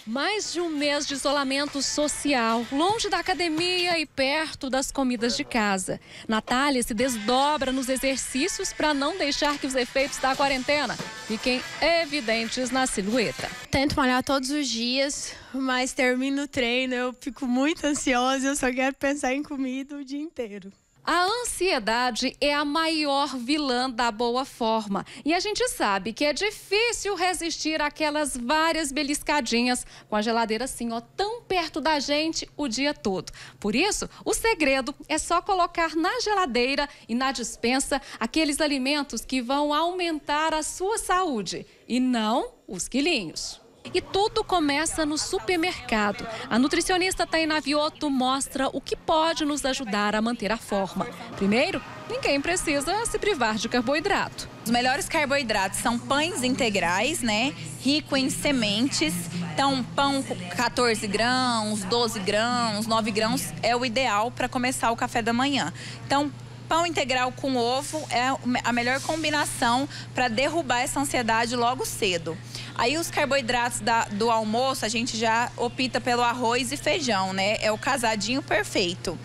Mais de um mês de isolamento social, longe da academia e perto das comidas de casa. Natália se desdobra nos exercícios para não deixar que os efeitos da quarentena fiquem evidentes na silhueta. Tento malhar todos os dias, mas termino o treino, eu fico muito ansiosa, eu só quero pensar em comida o dia inteiro. A ansiedade é a maior vilã da boa forma. E a gente sabe que é difícil resistir àquelas várias beliscadinhas com a geladeira assim, ó, tão perto da gente o dia todo. Por isso, o segredo é só colocar na geladeira e na despensa aqueles alimentos que vão aumentar a sua saúde e não os quilinhos. E tudo começa no supermercado. A nutricionista Tainá Vioto mostra o que pode nos ajudar a manter a forma. Primeiro, ninguém precisa se privar de carboidrato. Os melhores carboidratos são pães integrais, né? Rico em sementes. Então, pão com 14 grãos, 12 grãos, 9 grãos é o ideal para começar o café da manhã. Então, pão integral com ovo é a melhor combinação para derrubar essa ansiedade logo cedo. Aí os carboidratos do almoço, a gente já opta pelo arroz e feijão, né? É o casadinho perfeito.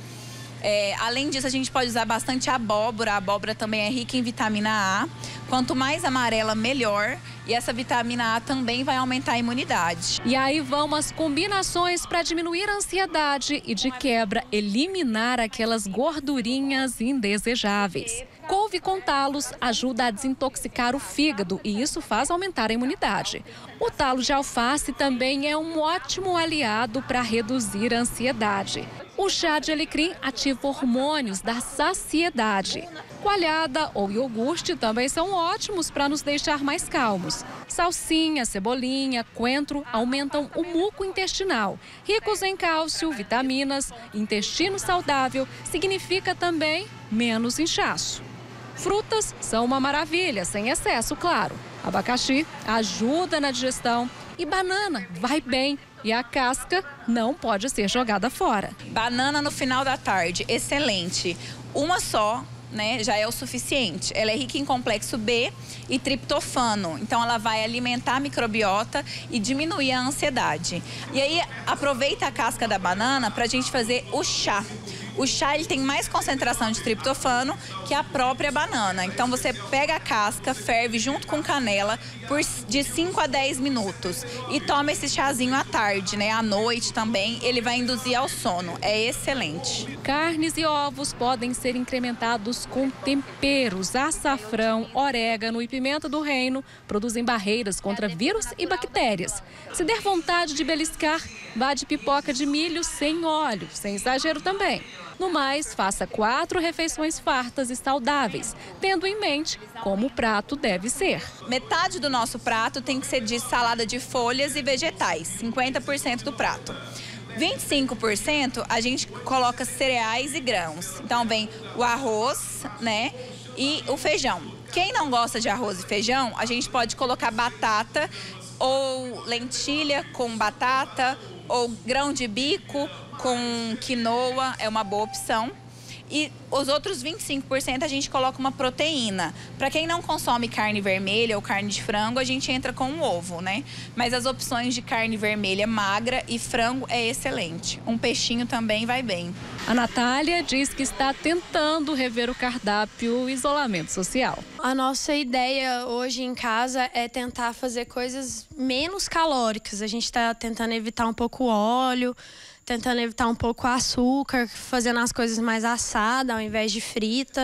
Além disso, a gente pode usar bastante abóbora. A abóbora também é rica em vitamina A. Quanto mais amarela, melhor. E essa vitamina A também vai aumentar a imunidade. E aí vão as combinações para diminuir a ansiedade e, de quebra, eliminar aquelas gordurinhas indesejáveis. Couve com talos ajuda a desintoxicar o fígado e isso faz aumentar a imunidade. O talo de alface também é um ótimo aliado para reduzir a ansiedade. O chá de alecrim ativa hormônios da saciedade. Coalhada ou iogurte também são ótimos para nos deixar mais calmos. Salsinha, cebolinha, coentro aumentam o muco intestinal. Ricos em cálcio, vitaminas, intestino saudável significa também menos inchaço. Frutas são uma maravilha, sem excesso, claro. Abacaxi ajuda na digestão e banana vai bem. E a casca não pode ser jogada fora. Banana no final da tarde, excelente. Uma só, né, já é o suficiente. Ela é rica em complexo B e triptofano. Então ela vai alimentar a microbiota e diminuir a ansiedade. E aí aproveita a casca da banana para a gente fazer o chá. O chá ele tem mais concentração de triptofano que a própria banana. Então você pega a casca, ferve junto com canela de 5 a 10 minutos e toma esse chazinho à tarde, né? À noite também, ele vai induzir ao sono. É excelente. Carnes e ovos podem ser incrementados com temperos. Açafrão, orégano e pimenta do reino produzem barreiras contra vírus e bactérias. Se der vontade de beliscar, vá de pipoca de milho sem óleo, sem exagero também. No mais, faça 4 refeições fartas e saudáveis, tendo em mente como o prato deve ser. Metade do nosso prato tem que ser de salada de folhas e vegetais, 50% do prato. 25% a gente coloca cereais e grãos. Então vem o arroz, né, e o feijão. Quem não gosta de arroz e feijão, a gente pode colocar batata ou lentilha com batata ou grão de bico com quinoa, é uma boa opção. E os outros 25% a gente coloca uma proteína. Para quem não consome carne vermelha ou carne de frango, a gente entra com um ovo, né? Mas as opções de carne vermelha magra e frango é excelente. Um peixinho também vai bem. A Natália diz que está tentando rever o cardápio isolamento social. A nossa ideia hoje em casa é tentar fazer coisas menos calóricas. A gente está tentando evitar um pouco o óleo, tentando evitar um pouco o açúcar, fazendo as coisas mais assadas ao invés de frita.